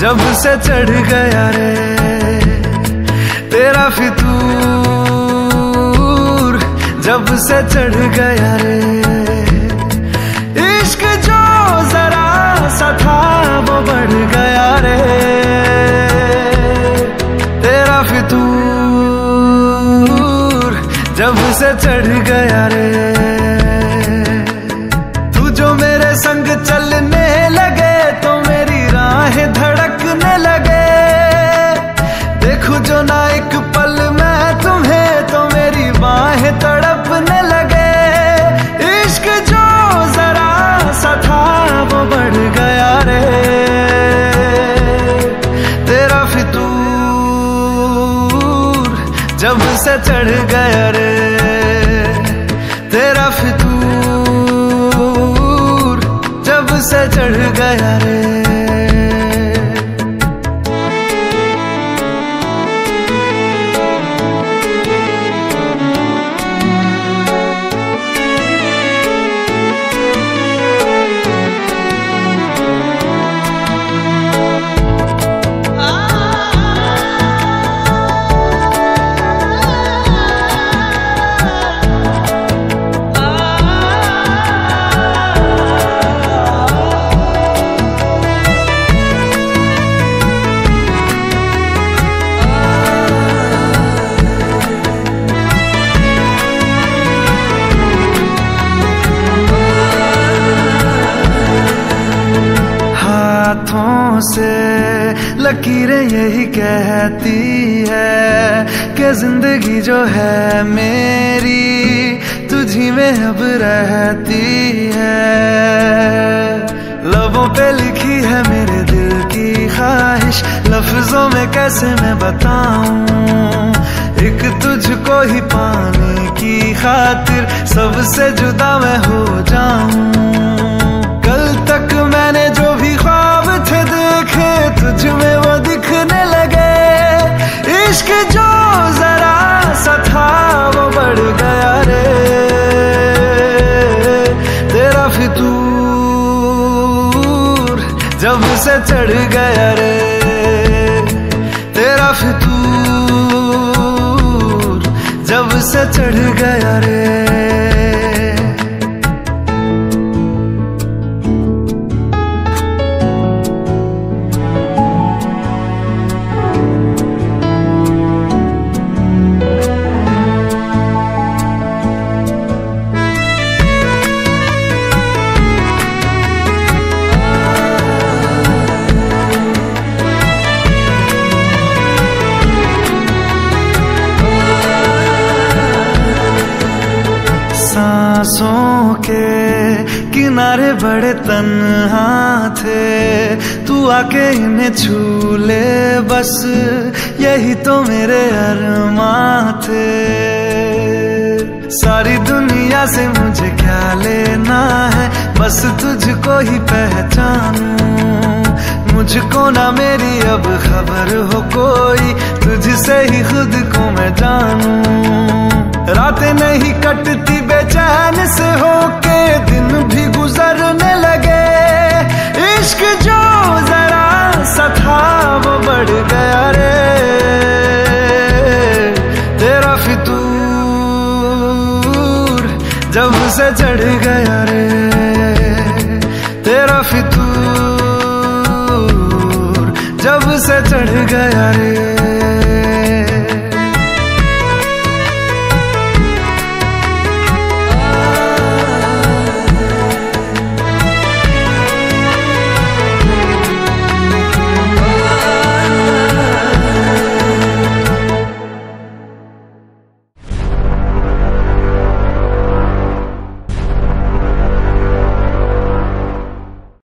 जब से चढ़ गया रे तेरा फितूर, जब से चढ़ गया रे इश्क जो जरा सा था वो बढ़ गया रे तेरा फितूर, जब से चढ़ गया रे। तू जो मेरे संग चलने लगे तो मेरी राहें धड़कने लगे, देखूं जो ना एक पल मैं तुम्हें तो मेरी बाहें तड़पने लगे। इश्क जो जरा सा था वो बढ़ गया रे तेरा फितूर, जब से चढ़ गया रे तेरा फितूर, जब से चढ़ गया रे। हाथों से लकीरें यही कहती है कि जिंदगी जो है मेरी तुझी में अब रहती है। लबों पे लिखी है मेरे दिल की ख्वाहिश, लफ्जों में कैसे मैं बताऊं, एक तुझको ही पाने की खातिर सबसे जुदा मैं हो जाऊं। कल तक मैंने जो भी ख्वाब थे देखे तुझ में वो दिखने लगे। इश्क जो जरा सा था वो बढ़ गया रे तेरा फितूर, जब से चढ़ गया रे तेरा फितूर, जब से चढ़ गया रे। सांसों के किनारे बड़े तन्हा थे, तू आके इन्हें छू ले बस यही तो मेरे अरमां थे। सारी दुनिया से मुझे क्या लेना है, बस तुझको ही पहचानूं। मुझको ना मेरी अब खबर हो कोई, तुझसे ही खुद को मैं जानूं। रातें नहीं कटती बेचैन से होके, दिन भी गुजरने लगे। इश्क जो जरा सा था वो बढ़ गया रे तेरा फितूर, जब से चढ़ गया रे तेरा फितूर, जब से चढ़ गया रे।